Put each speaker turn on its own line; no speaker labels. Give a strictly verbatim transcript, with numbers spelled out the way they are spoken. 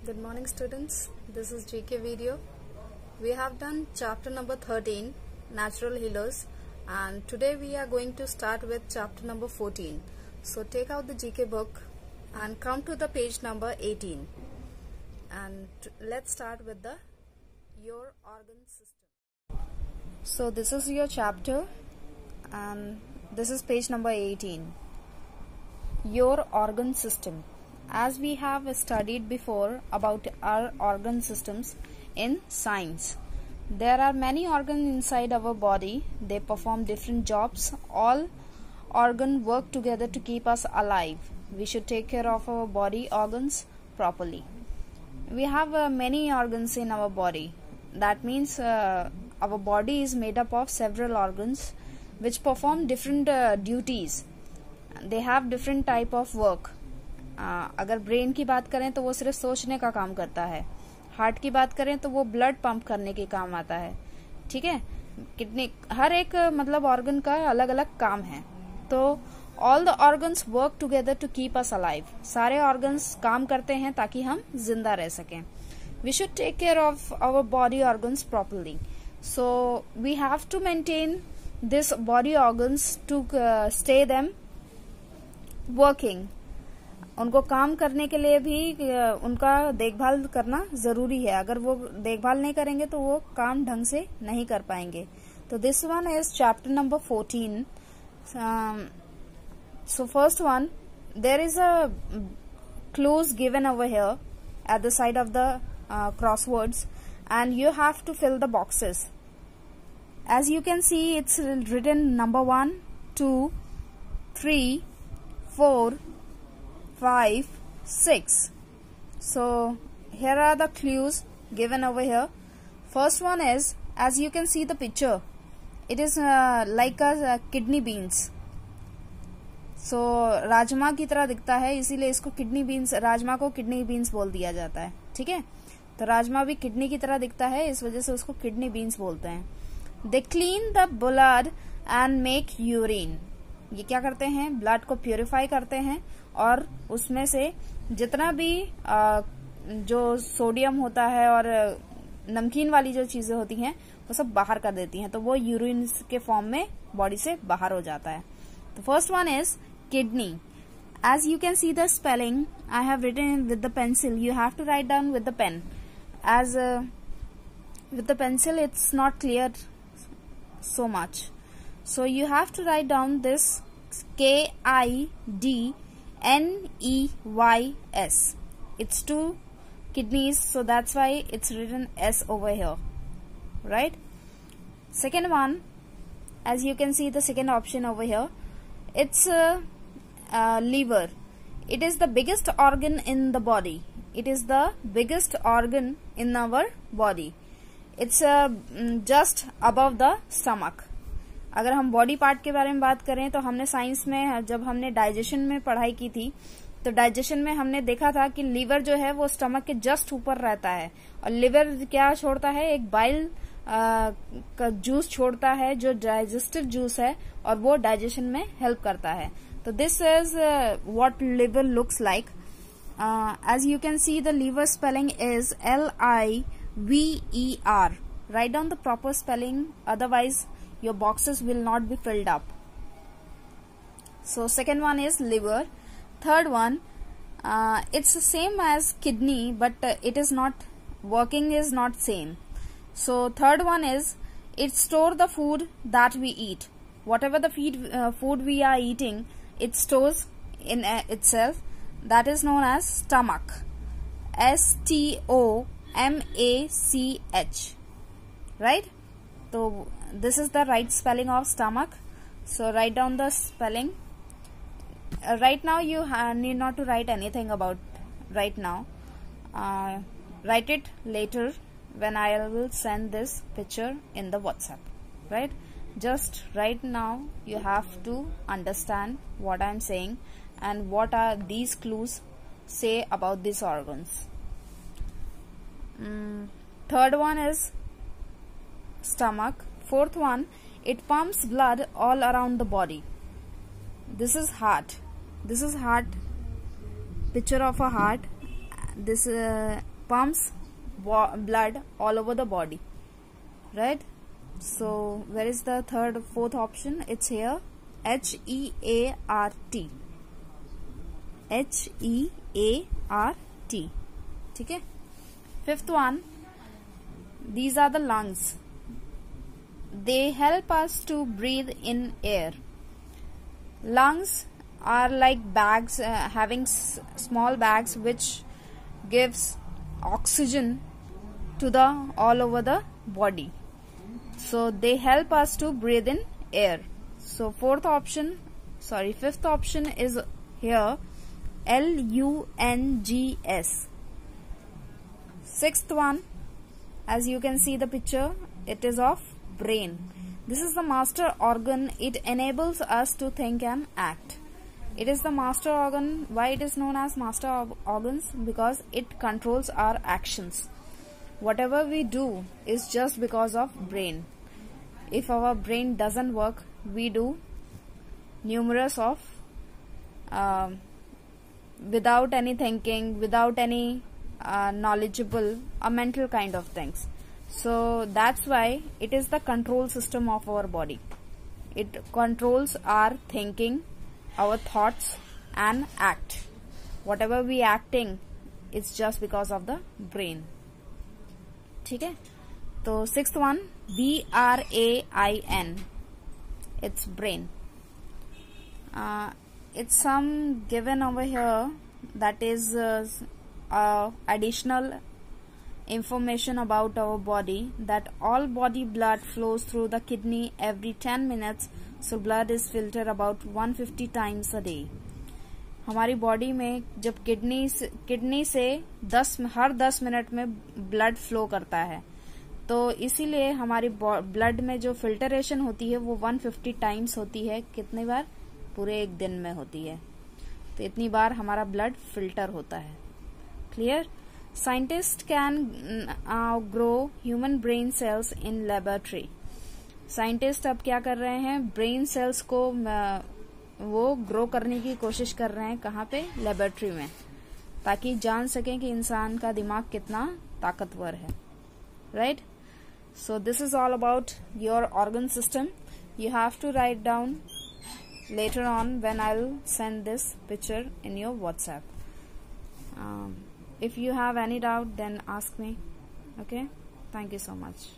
Good morning students, this is G K video. We have done chapter number thirteen, Natural Healers, and today we are going to start with chapter number fourteen. So take out the G K book and come to the page number eighteen, and let's start with the Your Organ System. So this is your chapter and this is page number eighteen, Your Organ System. As we have studied before about our organ systems in science, there are many organs inside our body. They perform different jobs. All organs work together to keep us alive. We should take care of our body organs properly. We have uh, many organs in our body. That means uh, our body is made up of several organs which perform different uh, duties. They have different type of work. आ, अगर brain की बात करें तो वो सिर्फ सोचने का काम करता है. हार्ट की बात करें तो वो ब्लड पंप करने के काम आता है. ठीक है, किडनी, हर एक मतलब ऑर्गन का अलग अलग काम है. तो all the organs work together to keep us alive. सारे ऑर्गन्स काम करते हैं ताकि हम जिंदा रह सकें. We should take care of our body organs properly. So we have to maintain this body organs to stay them working. उनको काम करने के लिए भी उनका देखभाल करना जरूरी है. अगर वो देखभाल नहीं करेंगे तो वो काम ढंग से नहीं कर पाएंगे. तो this one is chapter number fourteen. So first one, there is a clues given over here at the side of the crosswords and you have to fill the boxes. As you can see it's written number one, two, three, four, five, six. So here are the clues given over here. First one is, as you can see the picture, it is uh, like a uh, kidney beans. So rajma की तरह दिखता है, इसीलिए इसको kidney beans, rajma को kidney beans बोल दिया जाता है. ठीक है, तो राजमा भी किडनी की तरह दिखता है, इस वजह से उसको किडनी बीन्स बोलते हैं. They clean the blood and make urine. ये क्या करते हैं? ब्लड को प्यूरिफाई करते हैं और उसमें से जितना भी आ, जो सोडियम होता है और नमकीन वाली जो चीजें होती हैं वो सब बाहर कर देती हैं. तो वो यूरिन के फॉर्म में बॉडी से बाहर हो जाता है. तो first one is kidney. As you can see the spelling I have written with the pencil. You have to write down with the pen. As with the pencil it's not clear so much. So you have to write down this K I D N E Y S. It's two kidneys, so that's why it's written S over here, right? Second one, as you can see the second option over here, it's uh, uh, liver. It is the biggest organ in the body. It is the biggest organ in our body. It's uh, just above the stomach. अगर हम body part के बारे में बात करें तो हमने science में जब हमने डाइजेशन में पढ़ाई की थी तो डाइजेशन में हमने देखा था कि लीवर जो है वो स्टमक के जस्ट ऊपर रहता है. और लीवर क्या छोड़ता है? एक बाइल का जूस छोड़ता है जो डाइजेस्टिव जूस है और वो डाइजेशन में हेल्प करता है. तो this is what liver looks like. As you can see the liver spelling is L I V E R. Write down the proper spelling, otherwise your boxes will not be filled up. So second one is liver. Third one, uh, it's the same as kidney, but uh, it is not working is not same. So third one is, it store the food that we eat. Whatever the feed, uh, food we are eating, it stores in uh, itself. That is known as stomach. S T O M A C H. Right? So this is the right spelling of stomach. So write down the spelling. Uh, right now you need not to write anything about right now. Uh, write it later when I will send this picture in the WhatsApp. Right? Just right now you have to understand what I am saying and what are these clues say about these organs. Mm, third one is stomach. Fourth one, it pumps blood all around the body. This is heart. This is heart, picture of a heart. This uh, pumps blood all over the body, right? So where is the third, fourth option? It's here, H E A R T. H E A R T. Okay. Fifth one, these are the lungs. They help us to breathe in air. Lungs are like bags, uh, having s small bags which gives oxygen to the all over the body. So they help us to breathe in air. So fourth option, sorry, fifth option is here, L U N G S. Sixth one, as you can see the picture, it is of brain. This is the master organ. It enables us to think and act. It is the master organ. Why it is known as master organs? Because it controls our actions. Whatever we do is just because of brain. If our brain doesn't work, we do numerous of uh, without any thinking, without any uh, knowledgeable or mental kind of things. So that's why it is the control system of our body. It controls our thinking, our thoughts and act. Whatever we acting, it's just because of the brain. Okay? So sixth one, B R A I N. It's brain. Uh, it's some given over here, that is uh, uh, additional information about our body, that all body blood flows through the kidney every ten minutes. So blood is filtered about one hundred fifty times a day. हमारी body में जब kidney से kidney से दस हर दस minute में blood flow करता है, तो इसीलिए हमारी ब्लड में जो फिल्टरेशन होती है वो एक सौ पचास टाइम्स होती है. कितनी बार? पूरे एक दिन में होती है. तो इतनी बार हमारा ब्लड फिल्टर होता है. Clear? Scientist can grow human brain cells in laboratory. Scientist अब क्या कर रहे हैं? ब्रेन सेल्स को uh, वो ग्रो करने की कोशिश कर रहे हैं. कहाँ पे? लेबोरेटरी में, ताकि जान सकें कि इंसान का दिमाग कितना ताकतवर है. Right? So this is all about your organ system. You have to write down later on when I'll send this picture in your WhatsApp. Um, if you have any doubt, then ask me. Okay? Thank you so much.